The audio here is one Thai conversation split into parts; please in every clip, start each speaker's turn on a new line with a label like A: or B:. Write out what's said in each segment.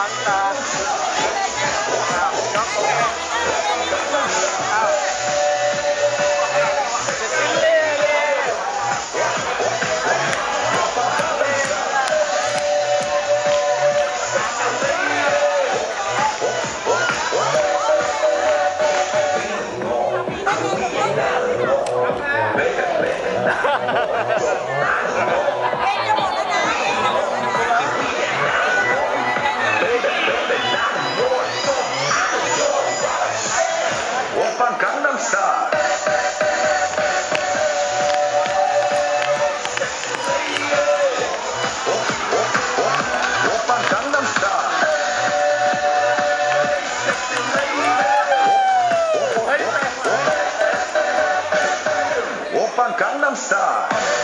A: Gangnam Style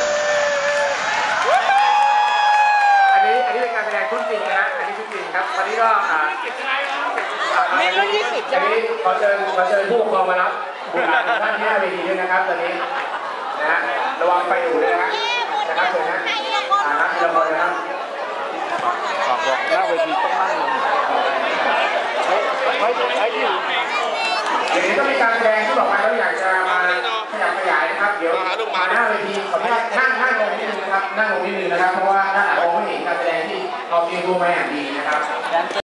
B: อันนี้เป็นการแสดงชุดจริงนะฮะอันนี้ชุดจริงครับวันนี้ก็
C: นี่รุ่น20ใช่ไหม
B: ขอเชิญผู้ปกครองมารับบุตรหลานท่านที่หน้าเวทีด้วยนะครับตอนนี้นะฮะระวังไฟดูด้วยนะครับเชิญนะนักละครนะครับ
C: ฝากบอกหน้าเวทีต้องนั่งลงไอ้ที่
B: เดี๋ยวนี้ต้องมีการแสดงที่บอกมาแล้วอยากจะมาขยับขยายนะครับเดี๋ยวมาหน้าเวทีขออนุญาตนั่งลงนิดนึงนะครับเพราะว่าท่านอาจจะมองไม่เห็นการแสดงที่เราเตรียมตัวมาอย่างดีนะครับ